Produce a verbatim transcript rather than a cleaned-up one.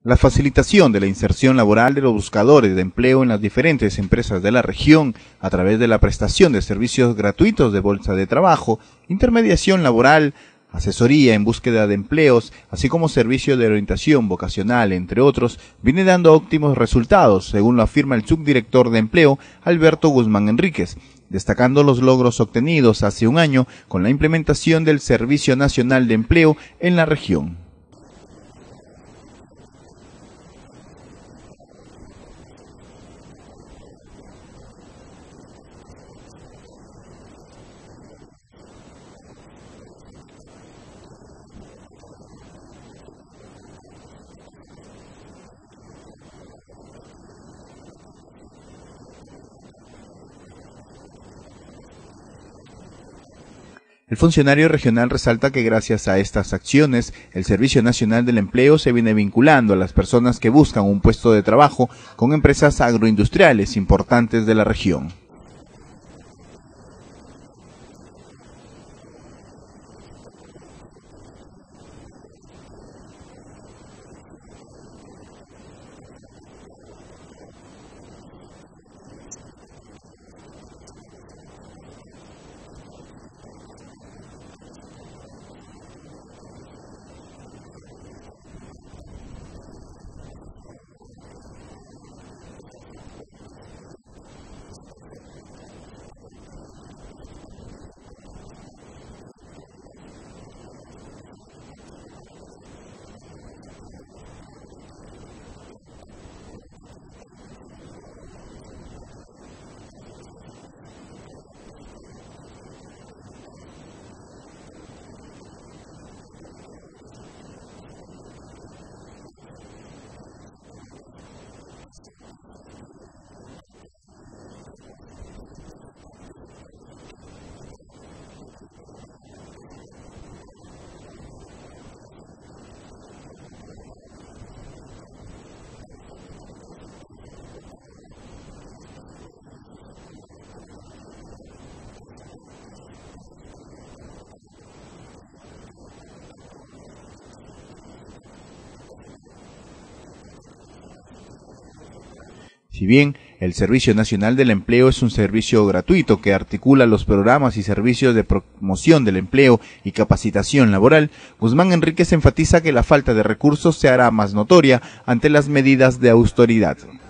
La facilitación de la inserción laboral de los buscadores de empleo en las diferentes empresas de la región a través de la prestación de servicios gratuitos de bolsa de trabajo, intermediación laboral, asesoría en búsqueda de empleos, así como servicio de orientación vocacional, entre otros, viene dando óptimos resultados, según lo afirma el subdirector de empleo, Alberto Guzmán Enríquez, destacando los logros obtenidos hace un año con la implementación del Servicio Nacional de Empleo en la región. El funcionario regional resalta que gracias a estas acciones, el Servicio Nacional del Empleo se viene vinculando a las personas que buscan un puesto de trabajo con empresas agroindustriales importantes de la región. Si bien el Servicio Nacional del Empleo es un servicio gratuito que articula los programas y servicios de promoción del empleo y capacitación laboral, Guzmán Enríquez enfatiza que la falta de recursos se hará más notoria ante las medidas de austeridad.